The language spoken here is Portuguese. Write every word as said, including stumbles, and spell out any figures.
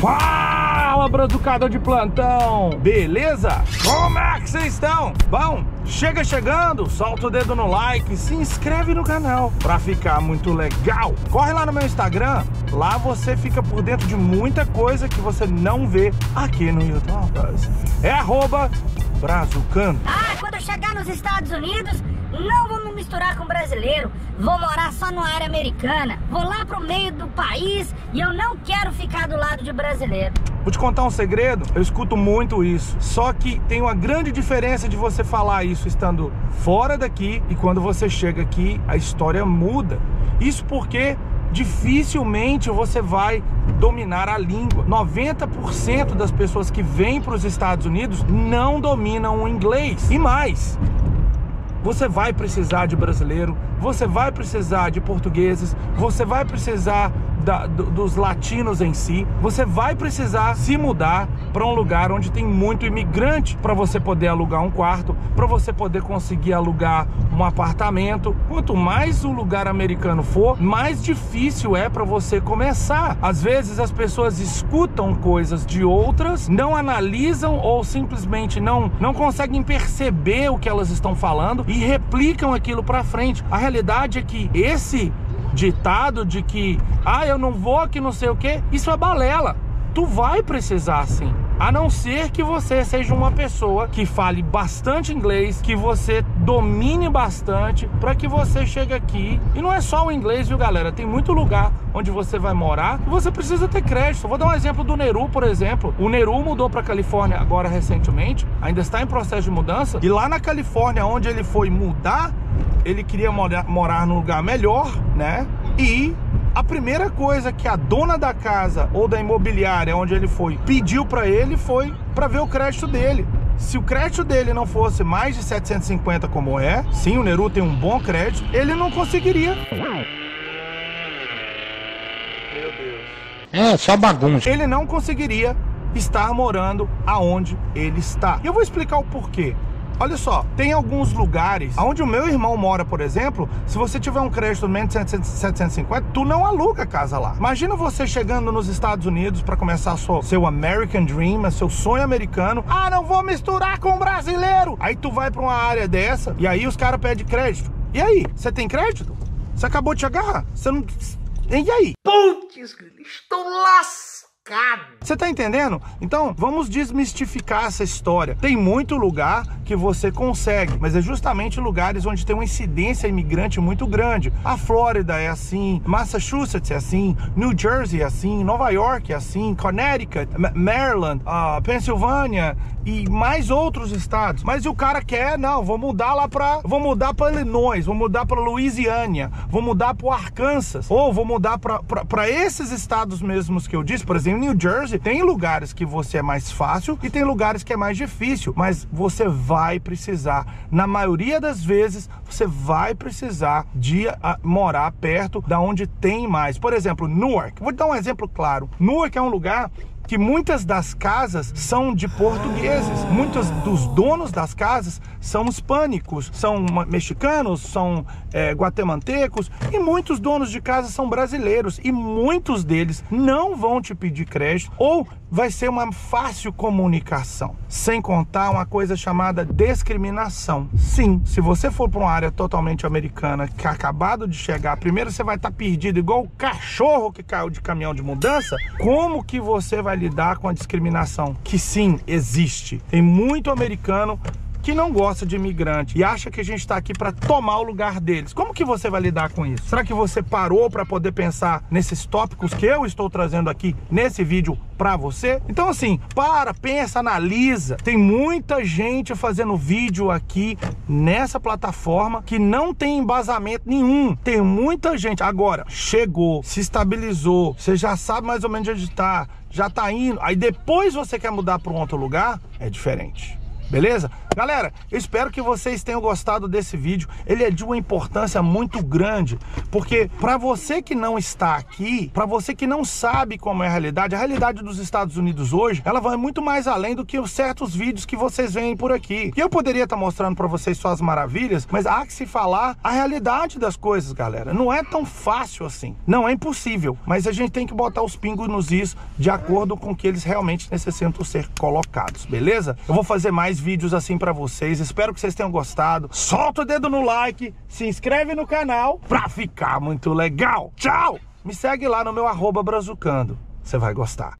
Fala, brazucador de plantão! Beleza? Como é que vocês estão? Bom, chega chegando, solta o dedo no like, se inscreve no canal pra ficar muito legal. Corre lá no meu Instagram, lá você fica por dentro de muita coisa que você não vê aqui no YouTube. É arroba brazucando. Ah, quando eu chegar nos Estados Unidos, não vou me misturar com brasileiro. Vou morar só numa área americana. Vou lá pro meio do país e eu não quero ficar do lado de brasileiro. Vou te contar um segredo, eu escuto muito isso. Só que tem uma grande diferença de você falar isso estando fora daqui e quando você chega aqui, a história muda. Isso porque dificilmente você vai dominar a língua. noventa por cento das pessoas que vêm para os Estados Unidos não dominam o inglês. E mais, você vai precisar de brasileiro, você vai precisar de portugueses, você vai precisar da, do, dos latinos em si, você vai precisar se mudar para um lugar onde tem muito imigrante para você poder alugar um quarto, para você poder conseguir alugar um apartamento. Quanto mais o lugar americano for, mais difícil é para você começar. Às vezes as pessoas escutam coisas de outras, não analisam ou simplesmente não, não conseguem perceber o que elas estão falando e replicam aquilo para frente. A realidade é que esse ditado de que, ah, eu não vou que não sei o que, isso é balela. Tu vai precisar sim, a não ser que você seja uma pessoa que fale bastante inglês, que você domine bastante, para que você chegue aqui. E não é só o inglês, viu, galera? Tem muito lugar onde você vai morar e você precisa ter crédito. Vou dar um exemplo do Neru, por exemplo. O Neru mudou para Califórnia agora recentemente, ainda está em processo de mudança, e lá na Califórnia, onde ele foi mudar, ele queria morar, morar num lugar melhor, né? E a primeira coisa que a dona da casa ou da imobiliária onde ele foi pediu para ele foi para ver o crédito dele. Se o crédito dele não fosse mais de setecentos e cinquenta como é, sim, o Neru tem um bom crédito, ele não conseguiria. Meu Deus. É, só bagunça. Ele não conseguiria estar morando aonde ele está. E eu vou explicar o porquê. Olha só, tem alguns lugares onde o meu irmão mora, por exemplo, se você tiver um crédito menos de setecentos e cinquenta, tu não aluga casa lá. Imagina você chegando nos Estados Unidos para começar seu, seu American Dream, seu sonho americano. Ah, não vou misturar com brasileiro. Aí tu vai para uma área dessa e aí os caras pedem crédito. E aí, você tem crédito? Você acabou de chegar? Você não... E aí? Putz, estou lascado. Você tá entendendo? Então, vamos desmistificar essa história. Tem muito lugar que você consegue, mas é justamente lugares onde tem uma incidência imigrante muito grande. A Flórida é assim, Massachusetts é assim, New Jersey é assim, Nova York é assim, Connecticut, Maryland, uh, Pensilvânia e mais outros estados. Mas o cara quer, não, vou mudar lá pra... Vou mudar pra Illinois, vou mudar pra Louisiana, vou mudar pro Arkansas, ou vou mudar pra, pra, pra esses estados mesmos que eu disse. Por exemplo, New Jersey, tem lugares que você é mais fácil e tem lugares que é mais difícil, mas você vai precisar, na maioria das vezes, você vai precisar de a, morar perto da onde tem mais. Por exemplo, Newark. Vou dar um exemplo claro. Newark é um lugar que muitas das casas são de portugueses, muitos dos donos das casas são hispânicos, são mexicanos, são é, guatemaltecos, e muitos donos de casa são brasileiros, e muitos deles não vão te pedir crédito, ou vai ser uma fácil comunicação, sem contar uma coisa chamada discriminação. Sim, se você for para uma área totalmente americana, que é acabado de chegar, primeiro você vai estar perdido igual o cachorro que caiu de caminhão de mudança. Como que você vai lidar com a discriminação? Que sim, existe. Tem muito americano que não gosta de imigrante e acha que a gente está aqui para tomar o lugar deles. Como que você vai lidar com isso? Será que você parou para poder pensar nesses tópicos que eu estou trazendo aqui nesse vídeo para você? Então assim, para, pensa, analisa. Tem muita gente fazendo vídeo aqui nessa plataforma que não tem embasamento nenhum. Tem muita gente. Agora, chegou, se estabilizou, você já sabe mais ou menos onde está, já tá indo, aí depois você quer mudar para um outro lugar, é diferente. beleza? Galera, eu espero que vocês tenham gostado desse vídeo. Ele é de uma importância muito grande, porque para você que não está aqui, para você que não sabe como é a realidade, a realidade dos Estados Unidos hoje, ela vai muito mais além do que os certos vídeos que vocês veem por aqui. E eu poderia estar mostrando para vocês só as maravilhas, mas há que se falar a realidade das coisas, galera. Não é tão fácil assim, não é impossível, mas a gente tem que botar os pingos nos is de acordo com o que eles realmente necessitam ser colocados, beleza? Eu vou fazer mais vídeos assim para vocês, espero que vocês tenham gostado. Solta o dedo no like, se inscreve no canal pra ficar muito legal. Tchau! Me segue lá no meu arroba brazucando, você vai gostar.